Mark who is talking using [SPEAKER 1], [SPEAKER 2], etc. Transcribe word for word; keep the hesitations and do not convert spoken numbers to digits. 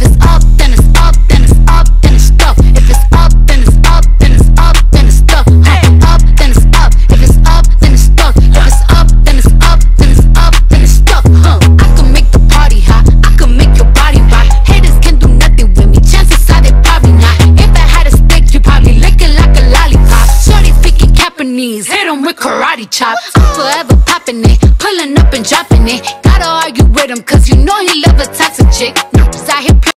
[SPEAKER 1] it's up, then it's up, then it's up, then it's stuff. If it's up, then it's up, then it's up, then it's stuff. Hey, up, then it's up. If it's up, then it's stuck. If it's up, then it's up, then it's up, then it's stuck. Huh? I can make the party hot. I can make your body rock. Haters can do nothing with me. Chances are they probably not. If I had a stick, you probably lick it like a lollipop. Shorty speaking Japanese, hit 'em with karate chop. I'm forever popping it, pulling up and dropping it. Gotta argue with him, cause you know he love a toxic chick. Cause I hit